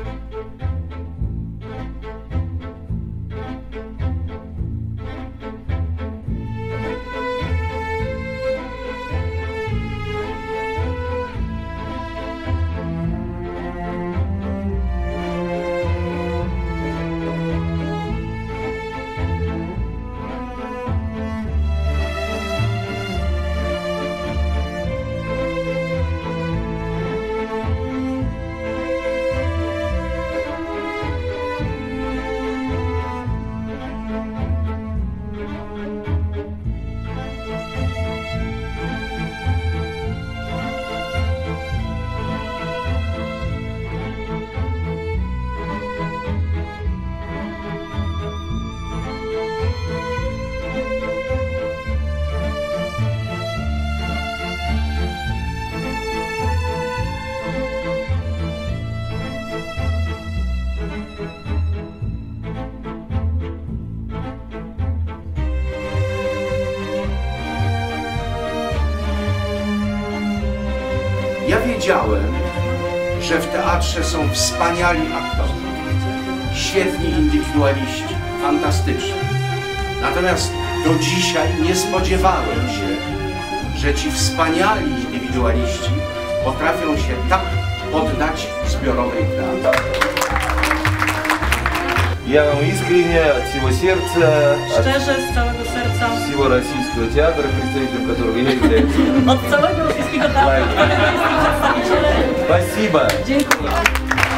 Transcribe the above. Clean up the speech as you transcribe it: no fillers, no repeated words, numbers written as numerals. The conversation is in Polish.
Ja wiedziałem, że w teatrze są wspaniali aktorzy, świetni indywidualiści, fantastyczni. Natomiast do dzisiaj nie spodziewałem się, że ci wspaniali indywidualiści potrafią się tak oddać zbiorowej pracy. Я вам искренне, от всего сердца, Szczerze, z całego serca, от всего российского театра, представителем которого я являюсь. od całego rosyjskiego teatru, którego jestem przedstawicielem. Спасибо! Dziękuję.